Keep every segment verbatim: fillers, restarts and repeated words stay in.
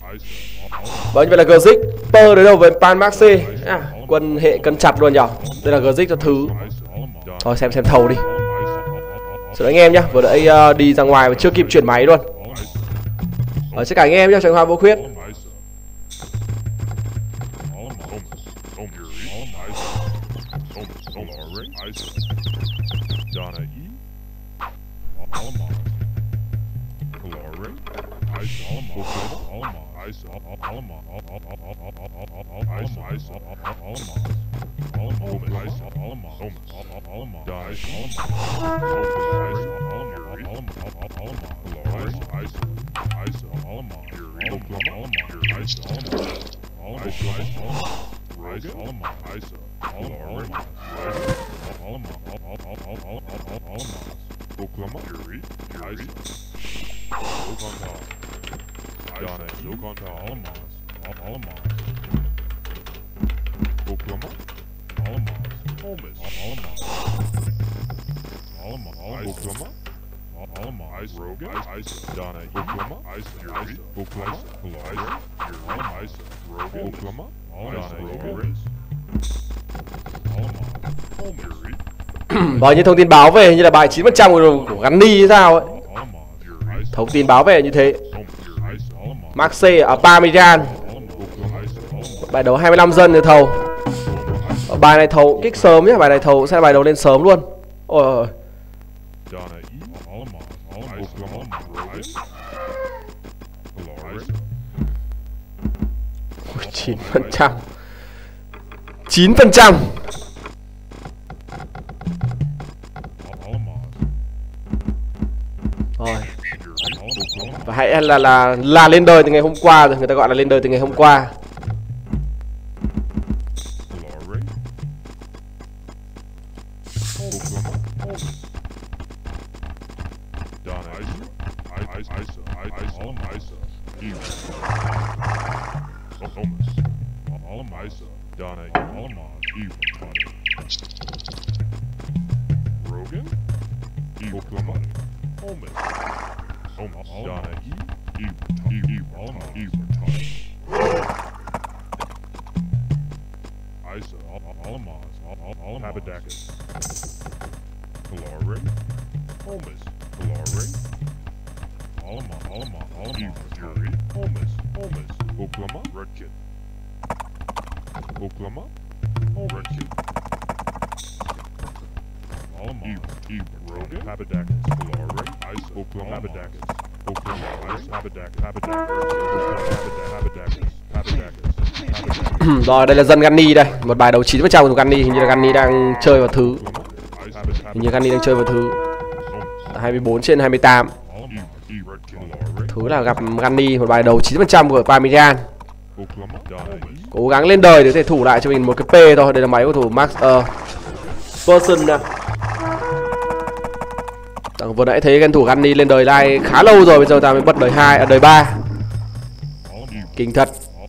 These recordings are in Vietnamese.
Vâng, như vậy là Gzic Per đối đầu với Pan Maxi à, quân hệ cân chặt luôn nhở. Đây là Gzic cho thứ. Thôi xem xem thầu đi. Xin lỗi anh em nhá, vừa nãy uh, đi ra ngoài và chưa kịp chuyển máy luôn. Ở tất cả anh em nhá, Trần Hoa Vô Khuyết. Vâng, như thông tin báo về như là bài chín phần trăm của, của Gunny hay sao ấy. Thông tin báo về như thế. Maxi ở Parmesan. Bài đấu hai mươi lăm dân thì thầu. Bài này thầu kích sớm nhé, bài này thầu sẽ bài đấu lên sớm luôn. Ôi chín phần trăm chín phần trăm rồi. Và hãy là là là lên đời từ ngày hôm qua rồi, người ta gọi là lên đời từ ngày hôm qua. Rồi đây là dân Gunny đây, một bài đấu chín phần trăm của Gunny, hình như là Gunny đang chơi vào thứ. Hình như Gunny đang chơi vào thứ hai mươi bốn trên hai mươi tám. Thứ là gặp Gunny, một bài đấu chín phần trăm của Parmesan. Cố gắng lên đời để có thể thủ lại cho mình một cái P thôi. Đây là máy của thủ Max uh, Person nè. Vừa nãy thấy game thủ Gunny lên đời lai khá lâu rồi, bây giờ ta mới bật đời hai, à, đời ba. Kinh thật.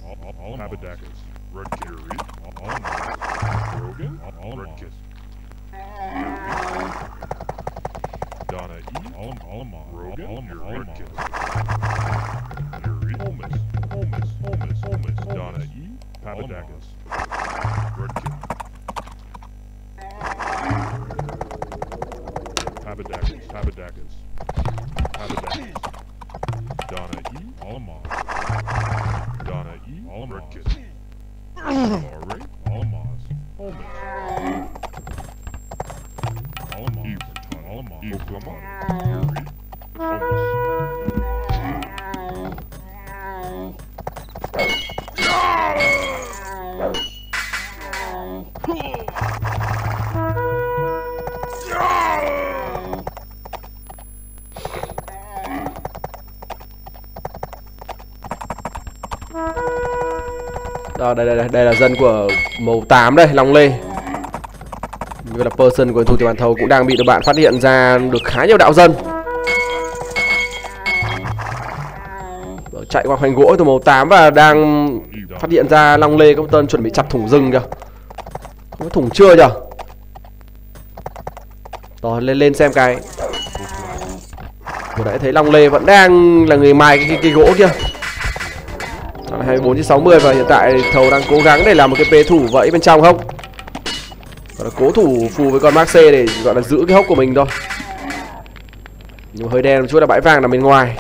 Đó, đây, đây, đây, đây là dân của màu tám đây, Long Lê. Như là person của thủ tiểu bàn thầu cũng đang bị đội bạn phát hiện ra được khá nhiều đạo dân. Chạy qua khoảnh gỗ từ màu tám và đang phát hiện ra Long Lê công tân chuẩn bị chặt thủng rừng kìa. Có thủng chưa nhỉ? Rồi lên lên xem cái. Vừa nãy thấy Long Lê vẫn đang là người mài cái, cái, cái gỗ kia. hai mươi bốn trên sáu mươi và hiện tại Thầu đang cố gắng để làm một cái pê thủ vẫy bên trong hốc. Gọi là cố thủ phù với con Max C để gọi là giữ cái hốc của mình thôi. Nhưng mà hơi đen một chút là bãi vàng nằm bên ngoài.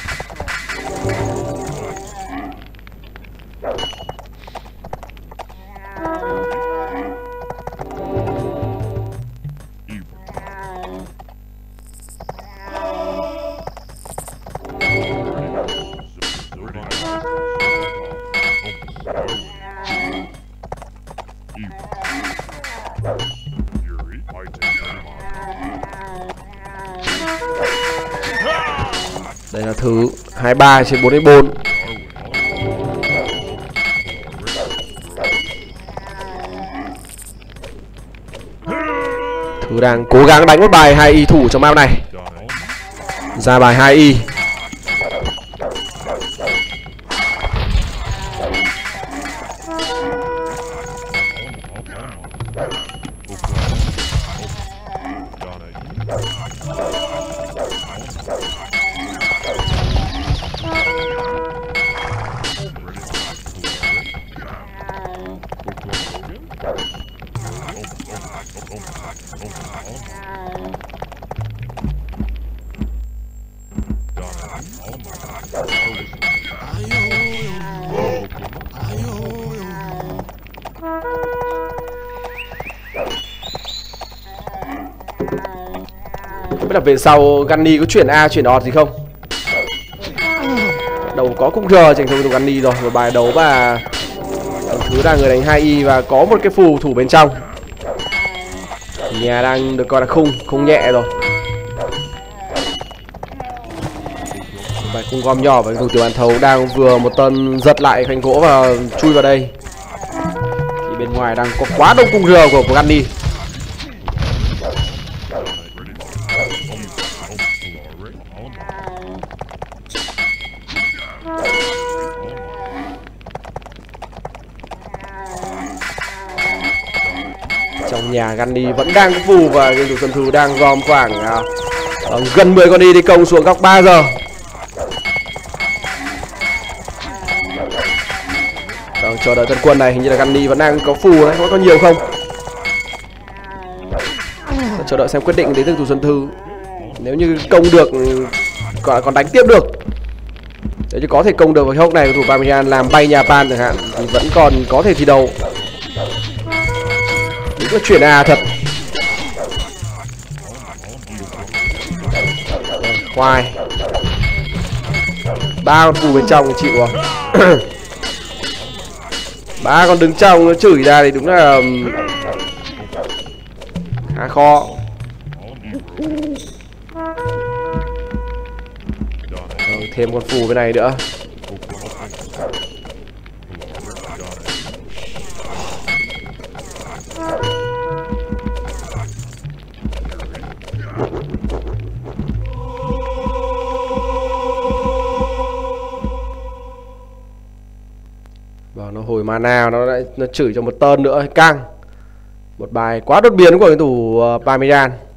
Đây là thứ hai mươi ba trên bốn mươi bốn. Thứ đang cố gắng đánh một bài hai y thủ trong map này. Ra bài hai y. Không biết là về sau Gunny có chuyển A chuyển ọt gì không. Đầu có cung R dành cho Gunny rồi. Một bài đấu và thứ là người đánh hai y và có một cái phù thủ bên trong. Nhà đang được coi là khung, khung nhẹ rồi. Bài khung gom nhỏ và dùng tiểu bàn thấu đang vừa một tân giật lại khanh gỗ và chui vào đây. Thì bên ngoài đang có quá đông cung R của, của Gunny. Trong nhà Gunny vẫn đang có phù và game thủ Xuân Thư đang gom khoảng uh, gần mười con đi đi công xuống góc ba giờ. Đang chờ đợi tân quân này, hình như là Gunny vẫn đang có phù đấy, có nhiều không? Đang chờ đợi xem quyết định đến từ thủ Xuân Thư. Nếu như công được còn còn đánh tiếp được. Nếu như có thể công được vào hốc này của thủ Parmesan làm bay nhà Pan chẳng hạn thì vẫn còn có thể thi đấu. Đúng là chuyển A thật. Khoai. Ba con phù bên trong chịu rồi. Ba con đứng trong nó chửi ra thì đúng là khá khó. Rồi, thêm con phù bên này nữa. Và nó hồi mana, nó lại nó chửi cho một turn nữa căng. Một bài quá đột biến của cái thủ uh, Parmesan.